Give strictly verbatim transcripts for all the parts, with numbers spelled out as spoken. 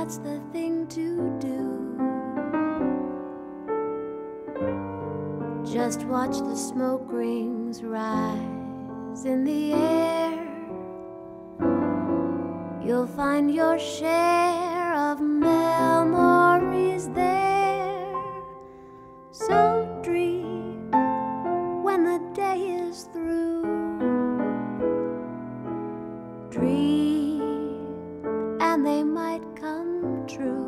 that's the thing to do. Just watch the smoke rings rise in the air. You'll find your share of memories there. So dream when the day is through. Dream and they might come true.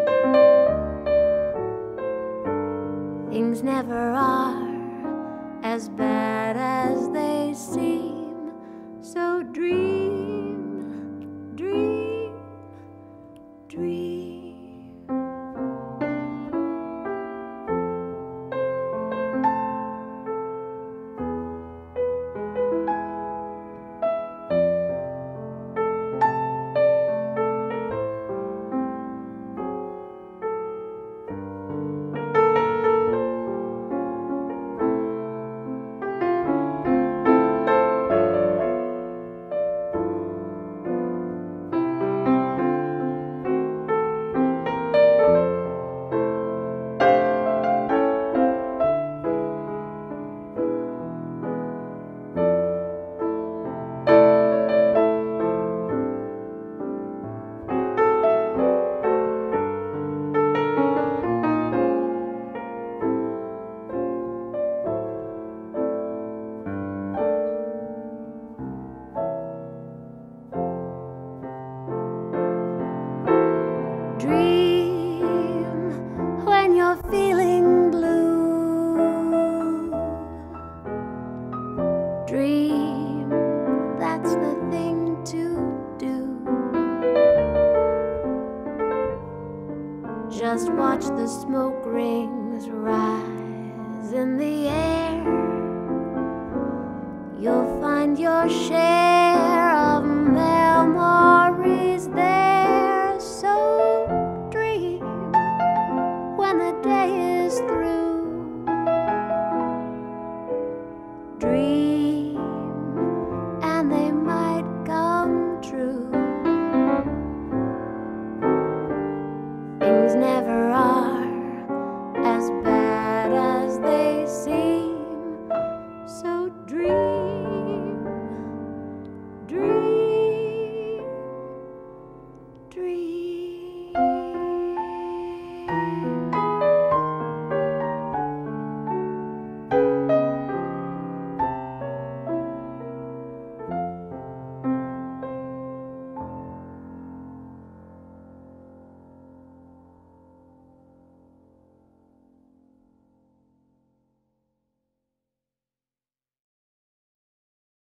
Things never are as bad as they seem. So dream, dream, dream. Dream when you're feeling blue. Dream, that's the thing to do. Just watch the smoke rings rise in the air. You'll find your share